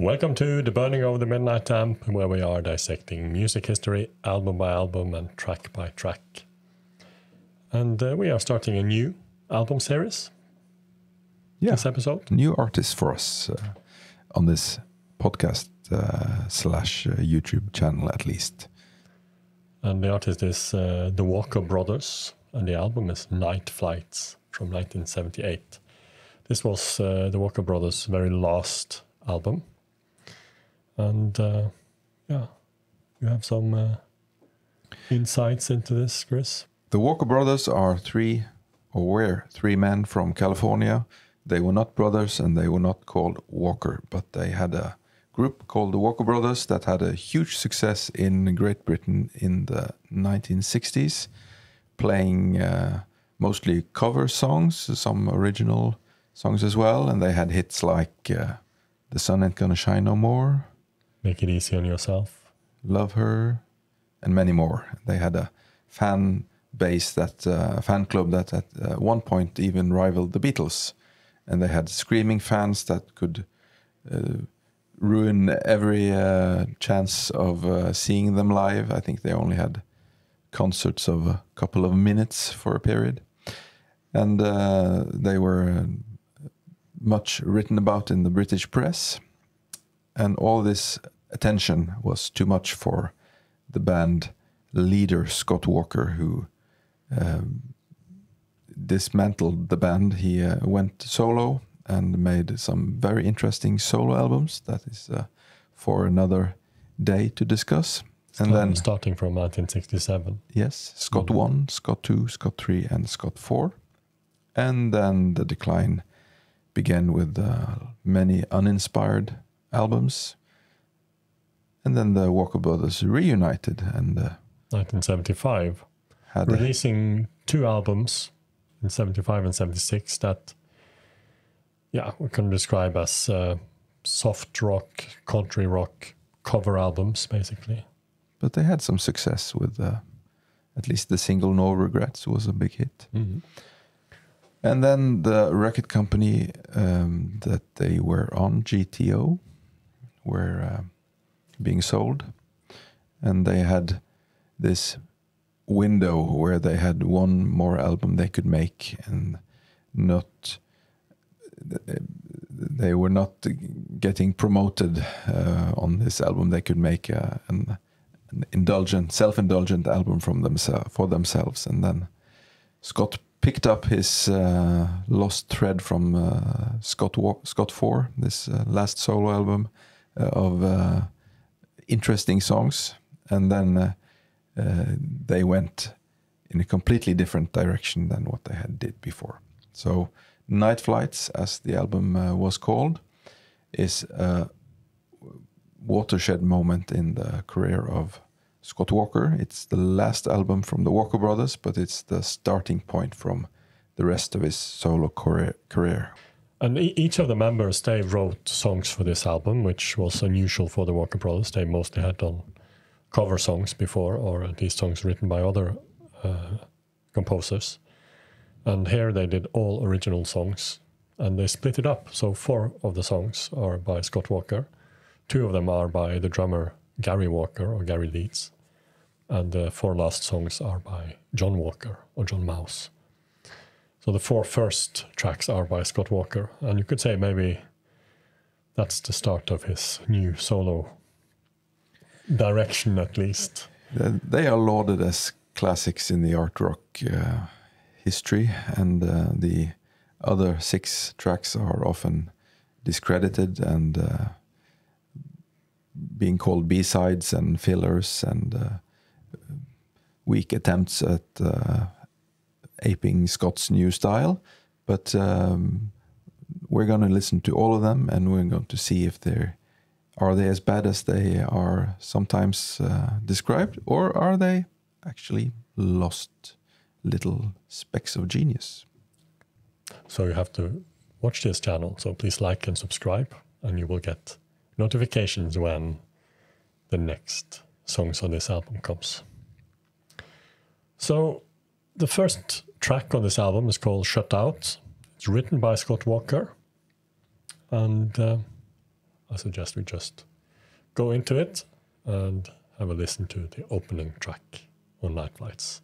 Welcome to The Burning of the Midnight Amp, where we are dissecting music history, album by album and track by track. And we are starting a new album series this episode. New artists for us on this podcast slash YouTube channel at least. And the artist is the Walker Brothers, and the album is Night Flights from 1978. This was the Walker Brothers' very last album. And you have some insights into this, Chris? The Walker Brothers were three men from California. They were not brothers and they were not called Walker, but they had a group called the Walker Brothers that had a huge success in Great Britain in the 1960s, playing mostly cover songs, some original songs as well, and they had hits like The Sun Ain't Gonna Shine No More, Make It Easy on Yourself, Love Her, and many more. They had a fan base, fan club that at one point even rivaled the Beatles, and they had screaming fans that could ruin every chance of seeing them live. I think they only had concerts of a couple of minutes for a period, and they were much written about in the British press, and all this attention was too much for the band leader Scott Walker, who dismantled the band. He went solo and made some very interesting solo albums. That is for another day to discuss. And then starting from 1967. Yes, Scott 1, Scott 2, Scott 3 and Scott 4. And then the decline began with many uninspired albums. And then the Walker Brothers reunited and 1975, releasing two albums in 75 and 76 that we can describe as soft rock, country rock cover albums, basically. But they had some success with at least the single No Regrets was a big hit. Mm-hmm. And then the record company that they were on, GTO, were being sold. And they had this window where they had one more album they could make, and they were not getting promoted on this album. They could make an self-indulgent album for themselves. And then Scott picked up his lost thread from Scott 4, this last solo album of interesting songs, and then they went in a completely different direction than what they had did before. So Night Flights, as the album was called, is a watershed moment in the career of Scott Walker. It's the last album from the Walker Brothers, but it's the starting point from the rest of his solo career. And each of the members, they wrote songs for this album, which was unusual for the Walker Brothers. They mostly had done cover songs before, or these songs written by other composers. And here they did all original songs, and they split it up. So 4 of the songs are by Scott Walker. 2 of them are by the drummer Gary Walker, or Gary Leeds. And the 4 last songs are by John Walker, or John Mouse. So the 4 first tracks are by Scott Walker. And you could say maybe that's the start of his new solo direction, at least. They are lauded as classics in the art rock history, and the other 6 tracks are often discredited and being called B-sides and fillers and weak attempts at aping Scott's new style. But we're going to listen to all of them, and we're going to see if are they as bad as they are sometimes described, or are they actually lost little specks of genius. So you have to watch this channel, so please like and subscribe, and you will get notifications when the next songs on this album comes. So the first track on this album is called Shut Out. It's written by Scott Walker, and I suggest we just go into it and have a listen to the opening track on Night Flights.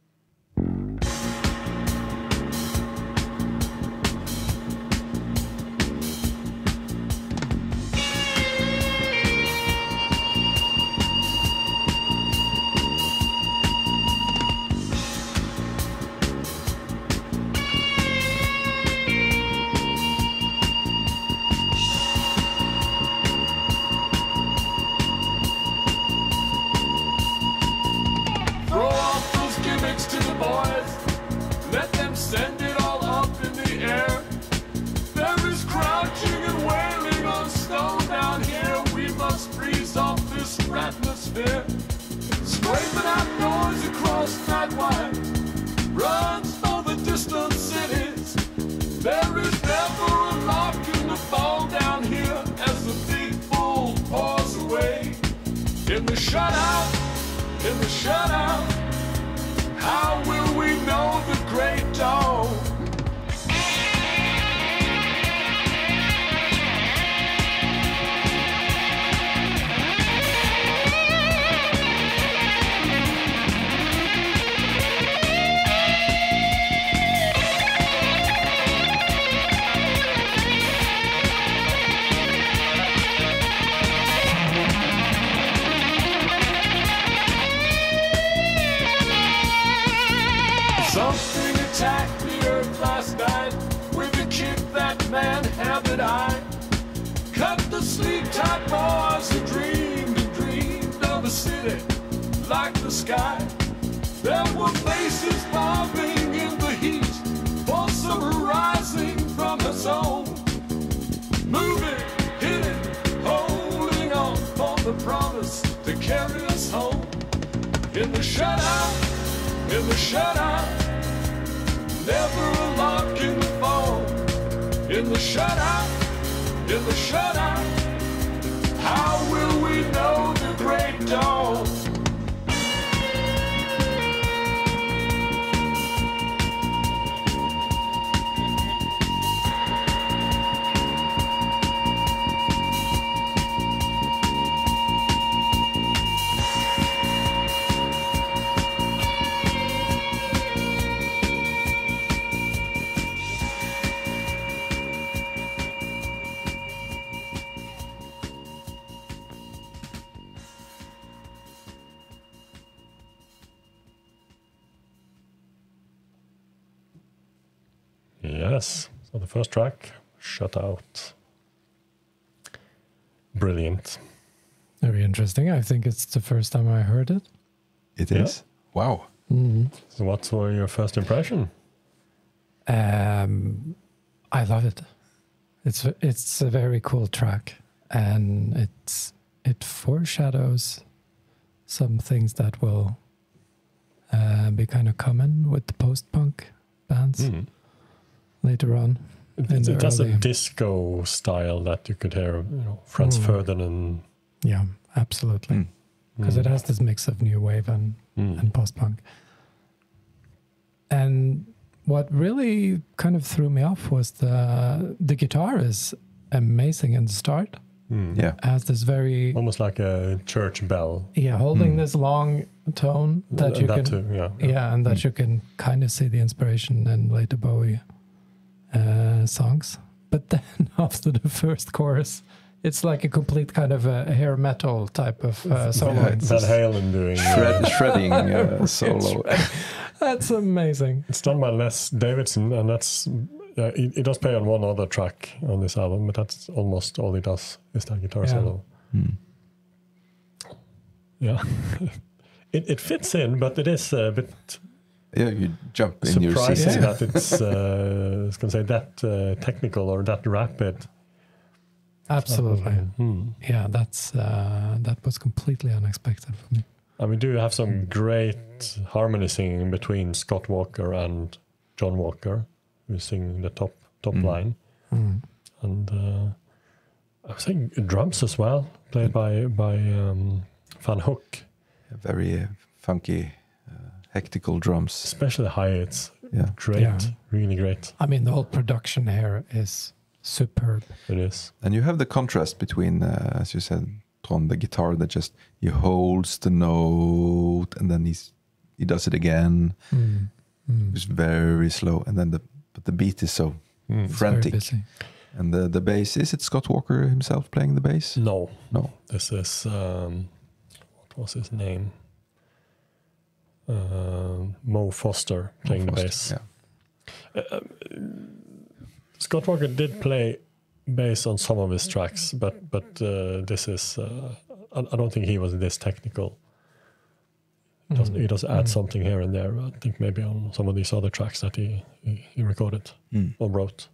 Atmosphere, scraping out noise across night wide, runs over distant cities. There is never a lock in the fall down here as the people pours away. In the shutout, in the shutout, how will we know the great dawn? Something attacked the earth last night with a kick that man habit eye. Cut the sleep-tight boys who dreamed and dreamed of a city like the sky. There were faces bobbing in the heat, balsam rising from her soul. Moving, hitting, holding on for the promise to carry us home. In the shutout, in the shutout, never a lock in the fall. In the shutout, in the shutout, how will we know the great dawn? Yes, so the first track, Shut Out. Brilliant. Very interesting. I think it's the first time I heard it. It is. Wow. So what were your first impression? I love it. It's a very cool track, and it foreshadows some things that will be kind of common with the post-punk bands later on. It has a disco style that you could hear, Franz Ferdinand. Yeah, absolutely. Because it has this mix of new wave and post-punk. And what really kind of threw me off was the guitar is amazing in the start. Yeah. It has this very... Almost like a church bell. Yeah, holding this long tone that you can... Too, and that you can kind of see the inspiration in later Bowie songs. But then after the first chorus, it's like a complete kind of a hair metal type of solo. Van Halen doing... Shredding solo. That's amazing. It's done by Les Davidson, and that's... he does play on one other track on this album, but that's almost all he does is that guitar solo. Yeah. It fits in, but it is a bit... Yeah, you jump in your seat. Surprising that it's I was going to say that technical or that rapid. Absolutely. Yeah, that was completely unexpected for me. And we do have some great harmony singing between Scott Walker and John Walker, who's singing the top line. And I was saying drums as well, played by Van Hook. Very funky, hectical drums. Especially high, it's Yeah. great, really great. I mean, the whole production here is superb. It is. And you have the contrast between, as you said, Trond, the guitar that just he holds the note and then he does it again. It's very slow, and then but the beat is so Very frantic. busy. And the bass, is it Scott Walker himself playing the bass? No. No. This is what was his name? Mo Foster playing the bass. Yeah. Scott Walker did play bass on some of his tracks, but this is I don't think he was this technical. He does add something here and there. I think maybe on some of these other tracks that he recorded or wrote.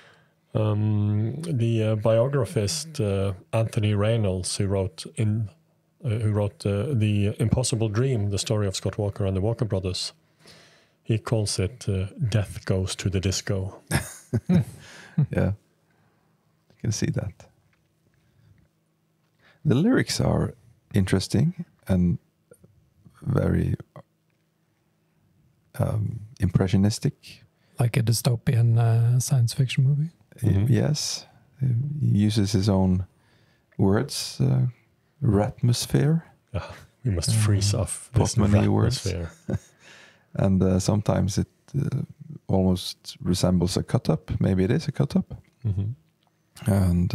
The biographist Anthony Reynolds, who wrote the Impossible Dream, the story of Scott Walker and the Walker Brothers, he calls it "Death Goes to the Disco." Yeah, I can see that. The lyrics are interesting and very impressionistic. Like a dystopian science fiction movie. Yes, he uses his own words, ratmosphere, We must freeze off this Many words. atmosphere. and sometimes it almost resembles a cut-up. Maybe it is a cut-up. And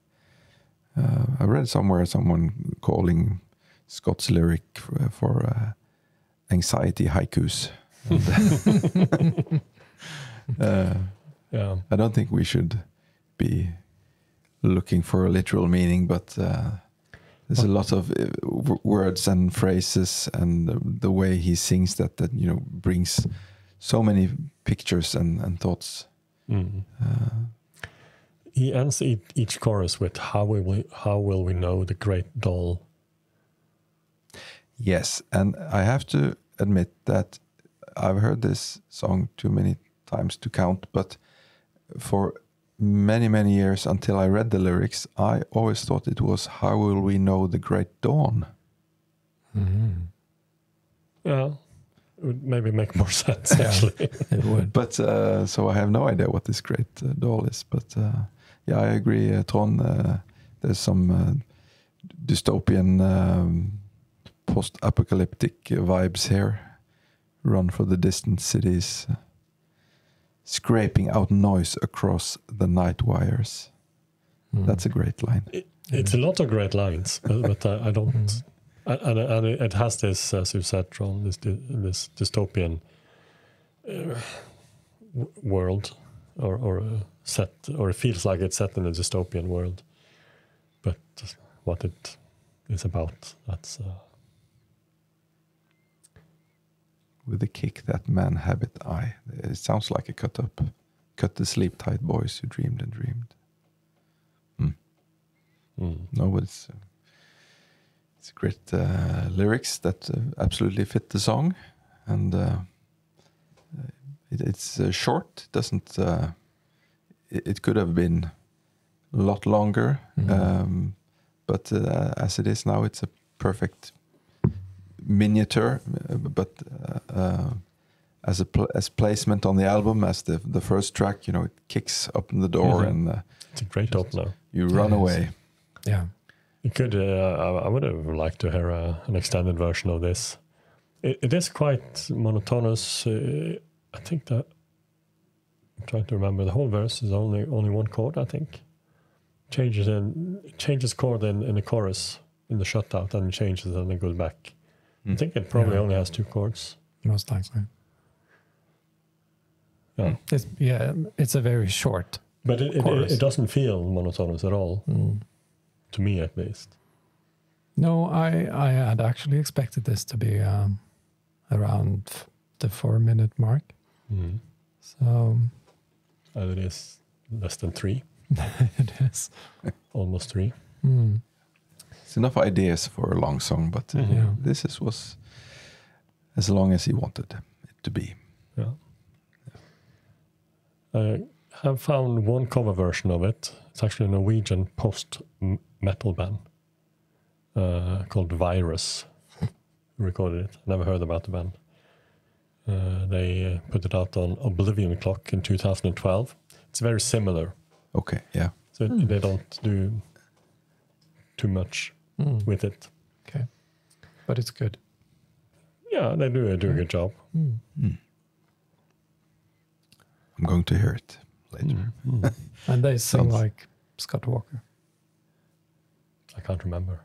I read somewhere someone calling Scott's lyric for anxiety haikus. Yeah. I don't think we should be looking for a literal meaning, but there's a lot of words and phrases, and the way he sings that brings so many pictures and thoughts. He ends each chorus with how will we know the great doll? Yes, and I have to admit that I've heard this song too many times to count, but for many, many years until I read the lyrics, I always thought it was "How will we know the great dawn?" Yeah, it would maybe make more sense actually. It would. But so I have no idea what this great doll is. But yeah, I agree, Trond. There's some dystopian, post-apocalyptic vibes here. Run for the distant cities, scraping out noise across the night wires. That's a great line. It's a lot of great lines, but I don't. And it has this, as you said, Ron, this dystopian world, or set, or it feels like it's set in a dystopian world. But what it is about, that's. With the kick that man habit eye. It sounds like a cut-up. Cut the sleep tight boys who dreamed and dreamed. No, but it's great lyrics that absolutely fit the song, and it's short. It doesn't. It could have been a lot longer, but as it is now, it's a perfect miniature. But as placement on the album, as the first track, it kicks open the door and It's a great opener. you run away. Yeah. It could. I would have liked to hear an extended version of this. It is quite monotonous. I think that I'm trying to remember. The whole verse is only one chord. I think changes chord in the chorus in the shutout, and changes and then goes back. I think it probably only has two chords. Most likely. Yeah, It's a very short. but chorus. it doesn't feel monotonous at all, to me at least. No, I had actually expected this to be around the 4-minute mark. So And it is less than 3, it is. almost 3. It's enough ideas for a long song, but this was as long as he wanted it to be. Yeah. I have found one cover version of it. It's actually a Norwegian post-metal band called Virus, who recorded it. Never heard about the band. They put it out on Oblivion Clock in 2012. It's very similar Okay, yeah. So they don't do too much with it. Okay. But it's good. Yeah, they do a good job. I'm going to hear it later. And they sing Sounds- like Scott Walker. I can't remember.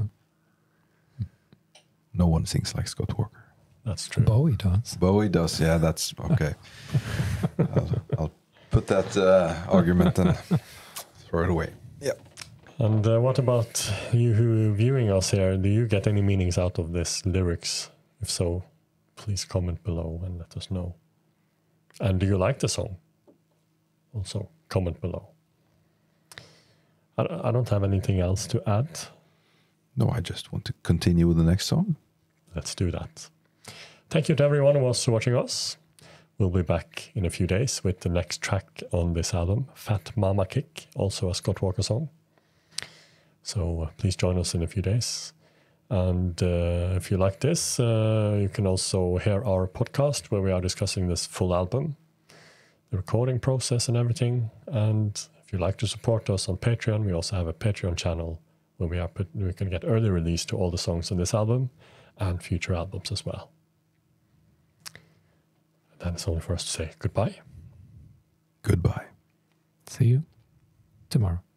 No one sings like Scott Walker. That's true. Bowie does. Bowie does, yeah, that's okay. I'll put that argument and throw it away. Yeah. And what about you who are viewing us here? Do you get any meanings out of this lyrics? If so, please comment below and let us know. And do you like the song? Also, comment below. I don't have anything else to add. No, I just want to continue with the next song. Let's do that. Thank you to everyone who was watching us. We'll be back in a few days with the next track on this album, Fat Mama Kick, also a Scott Walker song. So please join us in a few days. And if you like this, you can also hear our podcast where we are discussing this full album, the recording process and everything. And if you'd like to support us on Patreon, we also have a Patreon channel where we can get early release to all the songs on this album and future albums as well. Then it's only for us to say goodbye. Goodbye. See you tomorrow.